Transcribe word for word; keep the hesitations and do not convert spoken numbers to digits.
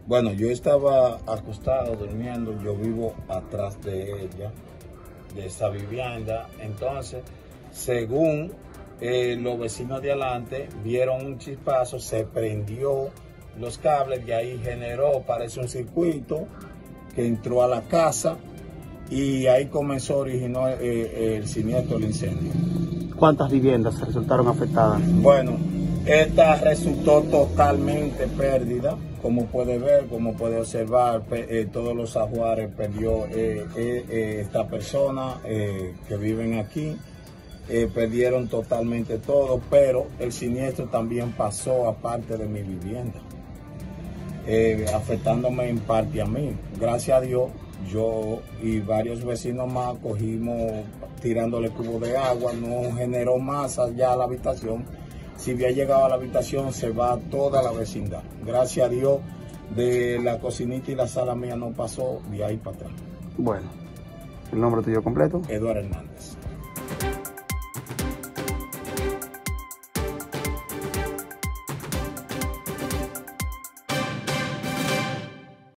Bueno, yo estaba acostado durmiendo, yo vivo atrás de ella, de esa vivienda. Entonces, según eh, los vecinos de adelante vieron un chispazo, se prendió los cables, de ahí generó, parece un circuito que entró a la casa y ahí comenzó, originó eh, el siniestro, el incendio. ¿Cuántas viviendas resultaron afectadas? Bueno, esta resultó totalmente pérdida, como puede ver, como puede observar, eh, todos los ajuares perdió eh, eh, eh, esta persona eh, que viven aquí, eh, perdieron totalmente todo, pero el siniestro también pasó a parte de mi vivienda, eh, afectándome en parte a mí. Gracias a Dios, yo y varios vecinos más cogimos tirándole cubo de agua, no generó más allá a la habitación. Si había llegado a la habitación, se va toda la vecindad. Gracias a Dios, de la cocinita y la sala mía no pasó de ahí para atrás. Bueno, ¿el nombre tuyo completo? Eduardo Hernández.